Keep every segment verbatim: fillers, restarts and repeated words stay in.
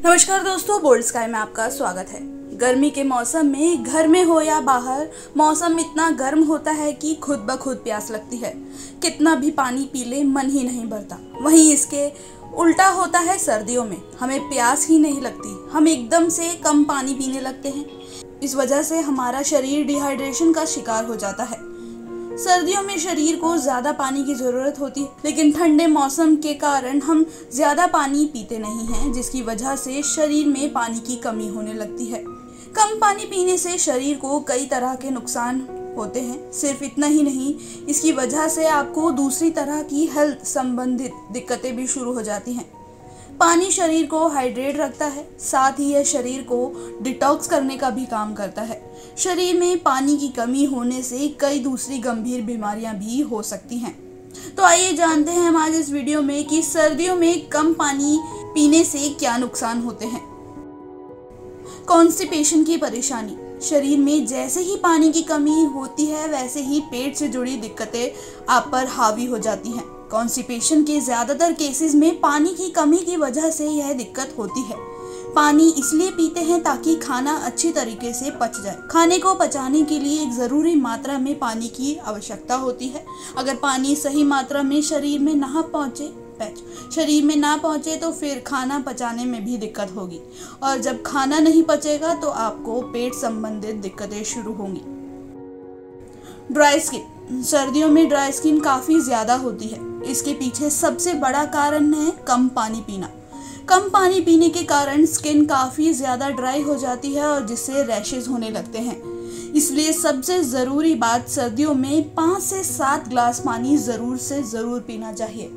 नमस्कार दोस्तों, bold sky में आपका स्वागत है। गर्मी के मौसम में घर में हो या बाहर, मौसम इतना गर्म होता है कि खुद ब खुद प्यास लगती है। कितना भी पानी पी ले मन ही नहीं भरता। वहीं इसके उल्टा होता है सर्दियों में, हमें प्यास ही नहीं लगती, हम एकदम से कम पानी पीने लगते हैं। इस वजह से हमारा शरीर डिहाइड्रेशन का शिकार हो जाता है। सर्दियों में शरीर को ज़्यादा पानी की ज़रूरत होती है, लेकिन ठंडे मौसम के कारण हम ज़्यादा पानी पीते नहीं हैं, जिसकी वजह से शरीर में पानी की कमी होने लगती है। कम पानी पीने से शरीर को कई तरह के नुकसान होते हैं। सिर्फ इतना ही नहीं, इसकी वजह से आपको दूसरी तरह की हेल्थ संबंधित दिक्कतें भी शुरू हो जाती हैं। पानी शरीर को हाइड्रेट रखता है, साथ ही यह शरीर को डिटॉक्स करने का भी काम करता है। शरीर में पानी की कमी होने से कई दूसरी गंभीर बीमारियां भी हो सकती हैं। तो आइए जानते हैं हम आज इस वीडियो में कि सर्दियों में कम पानी पीने से क्या नुकसान होते हैं। कॉन्स्टिपेशन की परेशानी। शरीर में जैसे ही पानी की कमी होती है, वैसे ही पेट से जुड़ी दिक्कतें आप पर हावी हो जाती हैं। कॉन्स्टिपेशन के ज़्यादातर केसेस में पानी की कमी की वजह से यह दिक्कत होती है। पानी इसलिए पीते हैं ताकि खाना अच्छी तरीके से पच जाए। खाने को पचाने के लिए एक ज़रूरी मात्रा में पानी की आवश्यकता होती है। अगर पानी सही मात्रा में शरीर में ना पहुँचे शरीर में ना पहुँचे तो फिर खाना पचाने में भी दिक्कत होगी, और जब खाना नहीं पचेगा तो आपको पेट संबंधित दिक्कतें शुरू होंगी। Dry skin. सर्दियों में ड्राई स्किन काफ़ी ज़्यादा होती है। इसके पीछे सबसे बड़ा कारण है कम पानी पीना। कम पानी पीने के कारण स्किन काफ़ी ज़्यादा ड्राई हो जाती है और जिससे रैशेज होने लगते हैं। इसलिए सबसे ज़रूरी बात, सर्दियों में पाँच से सात ग्लास पानी ज़रूर से ज़रूर पीना चाहिए।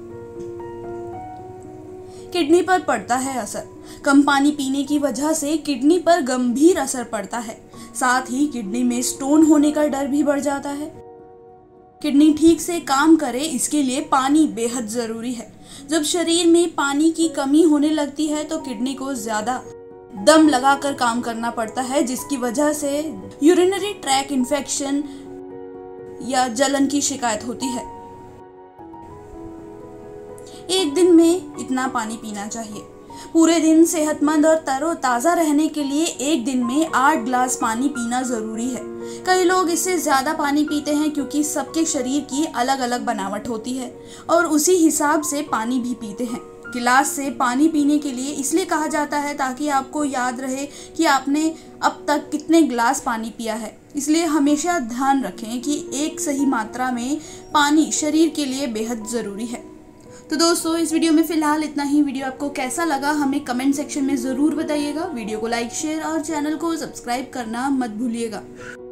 किडनी पर पड़ता है असर। कम पानी पीने की वजह से किडनी पर गंभीर असर पड़ता है। साथ ही किडनी में स्टोन होने का डर भी बढ़ जाता है। किडनी ठीक से काम करे, इसके लिए पानी बेहद ज़रूरी है। जब शरीर में पानी की कमी होने लगती है तो किडनी को ज़्यादा दम लगाकर काम करना पड़ता है, जिसकी वजह से यूरिनरी ट्रैक इन्फेक्शन या जलन की शिकायत होती है। एक दिन में इतना पानी पीना चाहिए। पूरे दिन सेहतमंद और तरोताज़ा रहने के लिए एक दिन में आठ ग्लास पानी पीना ज़रूरी है। कई लोग इससे ज़्यादा पानी पीते हैं क्योंकि सबके शरीर की अलग अलग बनावट होती है और उसी हिसाब से पानी भी पीते हैं। गिलास से पानी पीने के लिए इसलिए कहा जाता है ताकि आपको याद रहे कि आपने अब तक कितने गिलास पानी पिया है। इसलिए हमेशा ध्यान रखें कि एक सही मात्रा में पानी शरीर के लिए बेहद ज़रूरी है। तो दोस्तों, इस वीडियो में फ़िलहाल इतना ही। वीडियो आपको कैसा लगा हमें कमेंट सेक्शन में ज़रूर बताइएगा। वीडियो को लाइक, शेयर और चैनल को सब्सक्राइब करना मत भूलिएगा।